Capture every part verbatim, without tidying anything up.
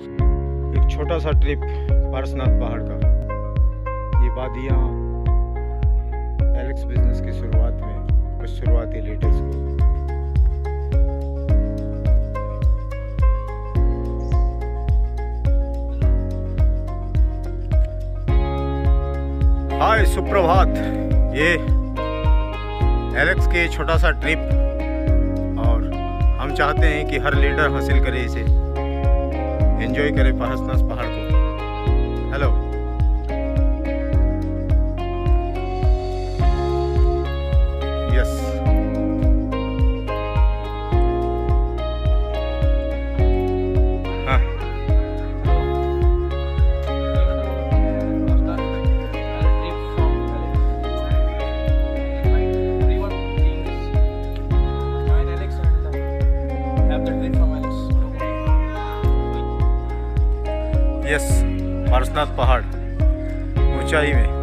एक छोटा सा ट्रिप पारसनाथ पहाड़ का। ये वादियाँ एलेक्स बिजनेस की शुरुआत में कुछ शुरुआती लीडर्स को हाय सुप्रभात। ये एलेक्स के छोटा सा ट्रिप और हम चाहते हैं कि हर लीडर हासिल करे, इसे एंजॉय करे पारसनाथ पहाड़ को। हेलो यस हाँ यस पारसनाथ पहाड़ ऊंचाई में।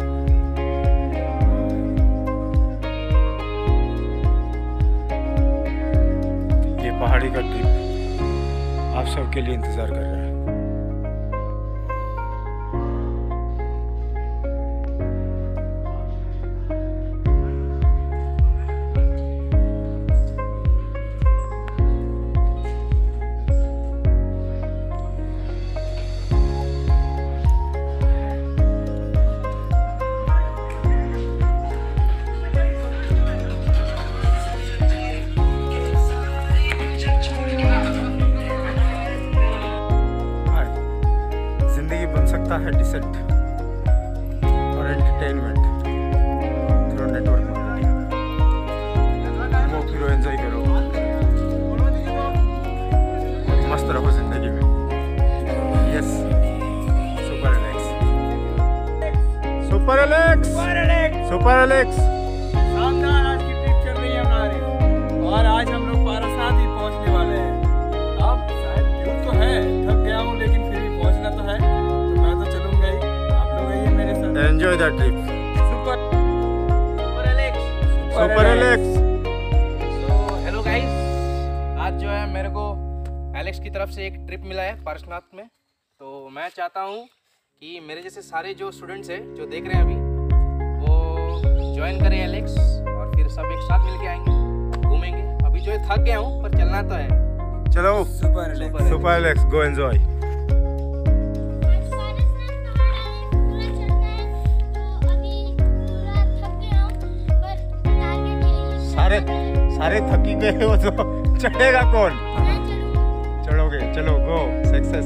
ये पहाड़ी का ट्रिप आप सबके लिए इंतजार कर रहा है। है डिसेंट और एंटरटेनमेंट थ्रू नेटवर्क मार्केटिंग। वो फिर एंजॉय करो, मस्त रहो जिंदगी में। Yes super Alex, super Alex, super Alex. शानदार आज की ट्रिप चल रही है हमारी और आज हम लोग पारसनाथ ही पहुंचने वाले हैं। अब शायद दूर तो है, थक गया हूँ लेकिन फिर भी पहुंचना तो है। Enjoy that trip. Super, super Alex. Super, super Alex. So hello guys, आज जो है मेरे को एलेक्स की तरफ से एक ट्रिप मिला है पारसनाथ में। तो मैं चाहता हूँ कि मेरे जैसे सारे जो स्टूडेंट्स हैं जो देख रहे हैं अभी, वो ज्वाइन करें एलेक्स और फिर सब एक साथ मिलके आएंगे, घूमेंगे। अभी जो है थक गया हूँ पर चलना तो है। चलो super Alex, super Alex, go enjoy. सारे सारे थकी गए हो तो चढ़ेगा कौन? चढ़ोगे, चलो go success.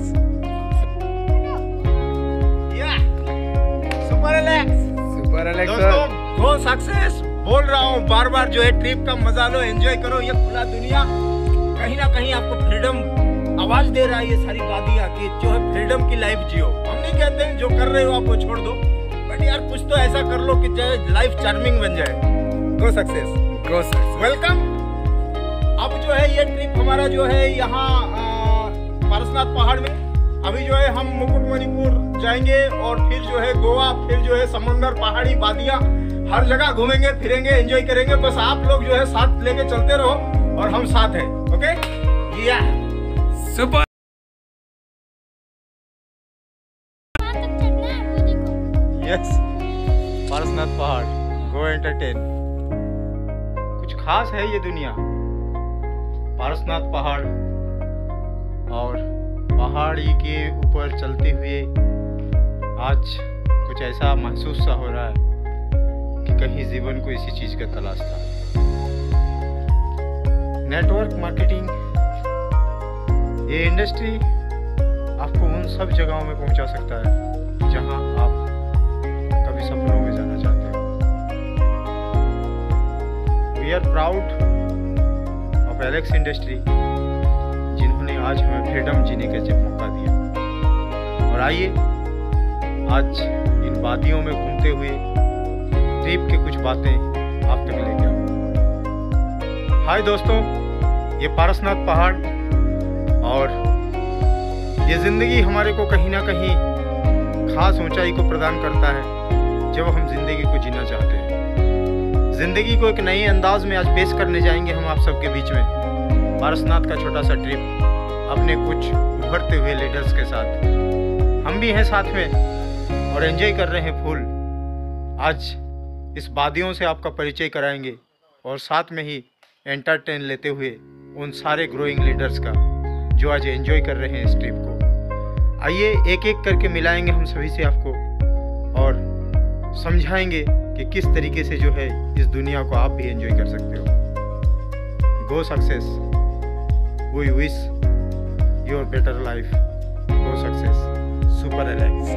Super Alex, super Alex दोस्तों गो सक्सेस। बोल रहा हूँ बार बार, जो है ट्रिप का मजा लो, एंजॉय करो। ये खुला दुनिया कहीं ना कहीं आपको फ्रीडम आवाज दे रहा है। ये सारी वादियाँ की जो है फ्रीडम की लाइफ जियो। हम नहीं कहते हैं जो कर रहे हो आप वो छोड़ दो, बट यार कुछ तो ऐसा कर लो कि जो लाइफ चार्मिंग बन जाए। Go success, welcome. अब जो है ये ट्रिप हमारा जो है यहाँ पारसनाथ पहाड़ में। अभी जो है हम मुकुटमणिपुर जाएंगे और फिर जो है गोवा, फिर जो है समुंदर, पहाड़ी, वादियाँ, हर जगह घूमेंगे फिरेंगे, एंजॉय करेंगे। बस आप लोग जो है साथ लेके चलते रहो और हम साथ हैं। ओके या सुपर। यस पारसनाथ पहाड़, गो एंटरटेन। कुछ खास है ये दुनिया, पारसनाथ पहाड़। और पहाड़ी के ऊपर चलते हुए आज कुछ ऐसा महसूस सा हो रहा है कि कहीं जीवन को इसी चीज का तलाश था। नेटवर्क मार्केटिंग ये इंडस्ट्री आपको उन सब जगहों में पहुंचा सकता है जहां आप कभी सपनों में जाना चाहते हो। We are proud of Alex Industry, जिन्होंने आज हमें फ्रीडम जीने का जब मौका दिया। और आइए आज इन वादियों में घूमते हुए ट्रिप की कुछ बातें आप तक लेके आऊँ। हाय दोस्तों, ये पारसनाथ पहाड़ और ये ज़िंदगी हमारे को कहीं ना कहीं खास ऊंचाई को प्रदान करता है जब हम जिंदगी को जीना चाहते हैं। जिंदगी को एक नए अंदाज में आज पेश करने जाएंगे हम आप सबके बीच में। पारसनाथ का छोटा सा ट्रिप अपने कुछ उभरते हुए लीडर्स के साथ। हम भी हैं साथ में और एंजॉय कर रहे हैं फुल। आज इस वादियों से आपका परिचय कराएंगे और साथ में ही एंटरटेन लेते हुए उन सारे ग्रोइंग लीडर्स का जो आज एंजॉय कर रहे हैं इस ट्रिप को। आइए एक एक करके मिलाएंगे हम सभी से आपको और समझाएंगे कि किस तरीके से जो है इस दुनिया को आप भी एंजॉय कर सकते हो। Go success, we wish your better life. Go success, super Alex.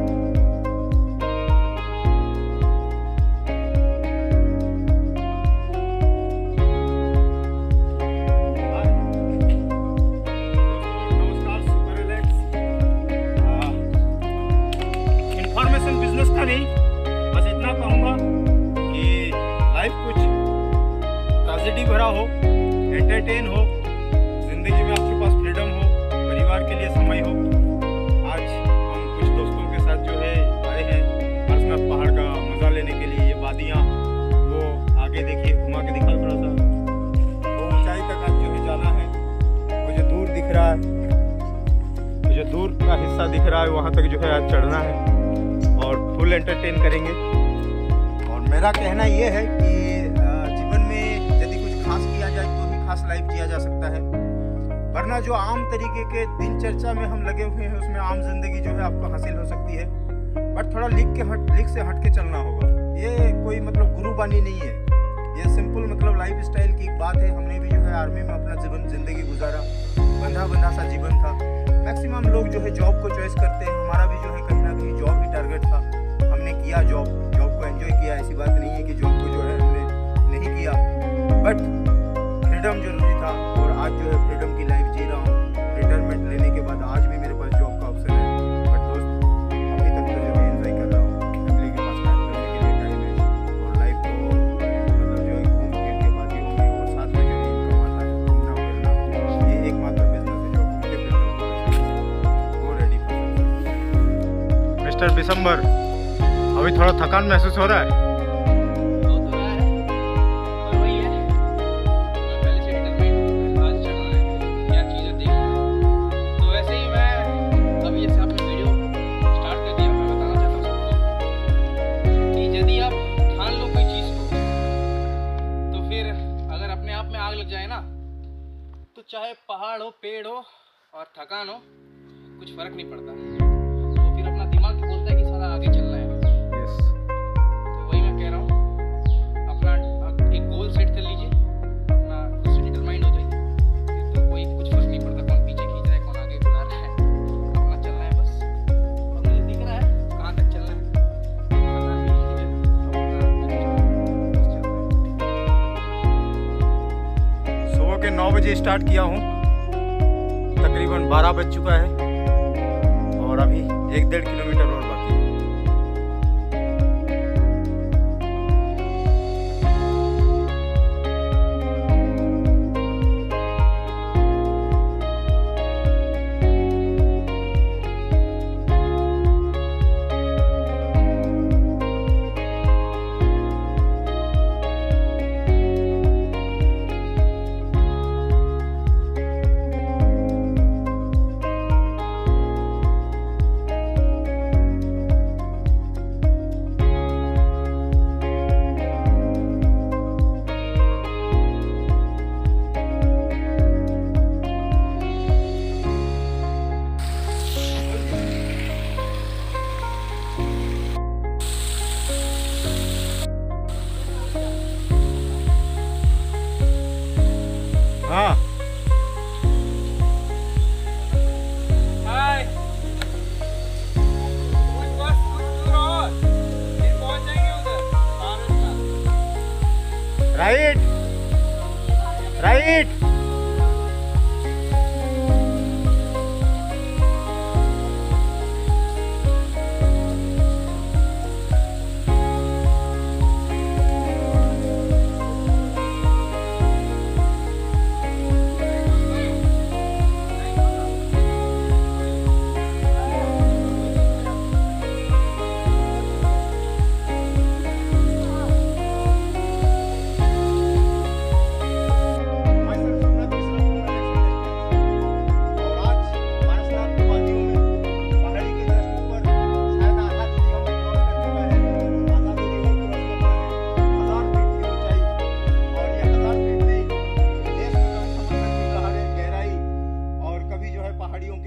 Business का नहीं, बस इतना कहूँगा कि लाइफ कुछ ट्रेजेडी भरा हो, एंटरटेन हो, जिंदगी में आपके पास फ्रीडम हो, परिवार के लिए समय हो। आज हम कुछ दोस्तों के साथ जो है आए हैं पारसनाथ पहाड़ का मज़ा लेने के लिए। ये वादियाँ वो आगे देखिए, घुमा के दिखाओ थोड़ा सा। वो ऊंचाई तक आज जो है जाना है। वो जो दूर दिख रहा है, वो जो दूर का हिस्सा दिख रहा है, वहाँ तक जो है आज चढ़ना है और फुल एंटरटेन करेंगे। और मेरा कहना ये है कि जीवन में यदि कुछ खास किया जाए तो ही खास लाइफ जिया जा सकता है, वरना जो आम तरीके के दिनचर्या में हम लगे हुए हैं उसमें आम जिंदगी जो है आपको हासिल हो सकती है, बट थोड़ा लिख के हट लिख से हट के चलना होगा। ये कोई मतलब गुरुबानी नहीं है, ये सिंपल मतलब लाइफ स्टाइल की एक बात है। हमने भी जो है आर्मी में अपना जीवन जिंदगी गुजारा, बंधा बंधा सा जीवन था। मैक्सिमम लोग जो है जॉब को चॉइस करते हैं, हमारा भी जो है कहीं ना कहीं जॉब ही टारगेट था। हमने किया जॉब, जॉब को एंजॉय किया। ऐसी बात नहीं है कि जॉब को जो है हमने नहीं किया, बट फ्रीडम जरूरी था और आज जो है फ्रीडम की लाइफ जी रहा हूँ। रिटायरमेंट लेने के बाद आज भी मेरे पास जॉब का ऑप्शन है, बट दोस्त अभी तक तो जो है एंजॉय कर रहा हूँ। फैमिली के पास टाइम करने के लिए टाइम है और लाइफ को मतलब जो है घूम फिर के बातें होंगी और साथ में जो है इनकम आता है, घूमना फिरना। ये एकमात्र बिजनेस है जो घूमते फिरते वो रेडी कर। मिस्टर दिसंबर, अभी थोड़ा थकान महसूस हो रहा है? हो तो रहा है, पर वही है, मैं पहले से डिटरमाइंड हूँ, आज चलना है, क्या चीज़ें देखना है। तो वैसे ही मैं अभी जैसे आपने वीडियो स्टार्ट कर दिया, मैं बताना चाहता हूँ सबको कि यदि आप ठान लो कोई चीज़ को, तो फिर अगर अपने आप में आग लग जाए ना, तो चाहे पहाड़ हो, पेड़ हो और थकान हो, कुछ फर्क नहीं पड़ता। तो फिर अपना दिमाग बोलता है कि सारा आगे चलना है। तो वही मैं कह रहा हूँ, अपना एक गोल सेट कर लीजिए, अपना खुद से डिटरमाइंड हो जाइए, फिर तो कोई कुछ फर्क नहीं पड़ता कौन पीछे खींच रहा है, कौन आगे बुला रहा है। अपना चलना है बस, और मुझे दिख रहा है कहाँ तक चलना है, पता नहीं है, अपना बस चलना है। सुबह के नौ बजे स्टार्ट किया हूँ, तकरीबन बारह बज चुका है और अभी एक डेढ़ किलोमीटर और बाकी है। हाँ, हाय, कुछ बस कुछ दूर और फिर पहुंचेंगे उधर पारसनाथ। Right right.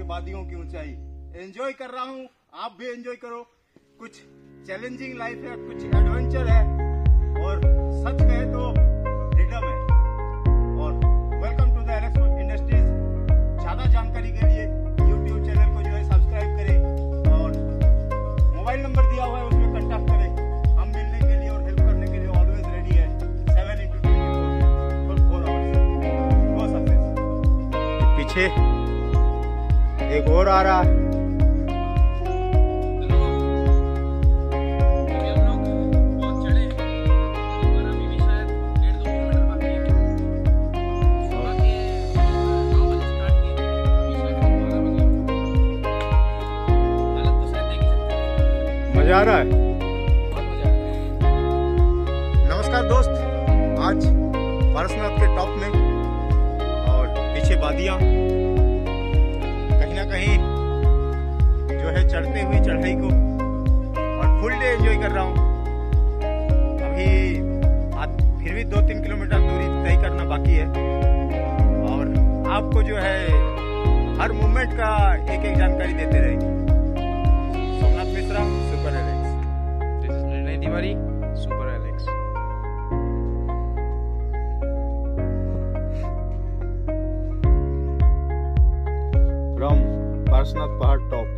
वादियों की ऊंचाई। एंजॉय कर रहा हूँ, आप भी एंजॉय करो। कुछ चैलेंजिंग लाइफ है, कुछ एडवेंचर है और सच कहे तो फ्रीडम है। और welcome to the Alex industries. ज्यादा जानकारी के लिए यूट्यूब चैनल को जो है सब्सक्राइब करें और मोबाइल नंबर दिया हुआ है उसमें कांटेक्ट करें। हम मिलने के लिए और हेल्प करने के लिए ऑलवेज रेडी है। Seven into twenty four four hours. Go success. पीछे एक और आ रहा है। मजा आ रहा है, बहुत मजा आ रहा है। नमस्कार दोस्त, आज पारसनाथ के टॉप में और पीछे वादियां, कहीं ना कहीं जो है चढ़ते हुए चढ़ाई को और फुल डे एंजॉय कर रहा हूँ। अभी आज फिर भी दो तीन किलोमीटर दूरी तय करना बाकी है और आपको जो है हर मूवमेंट का एक एक जानकारी देते रहेंगे। Somnath Mishra, super Alex. This is Nirnay Tiwari, super Alex. From Parasnath पहाड़ टॉप।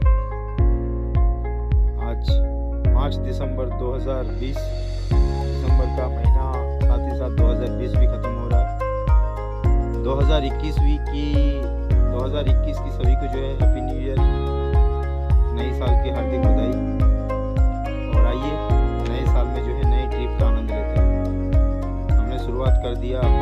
आज पाँच दिसंबर दो हज़ार बीस, दिसंबर का महीना, साथ ही साथ दो हज़ार बीस भी खत्म हो रहा है। दो हज़ार इक्कीस की दो हज़ार इक्कीस की सभी को जो है हैप्पी न्यू ईयर, नई साल की हार्दिक बधाई। और आइए नए साल में जो है नई ट्रिप का आनंद लेते हैं। हमने शुरुआत कर दिया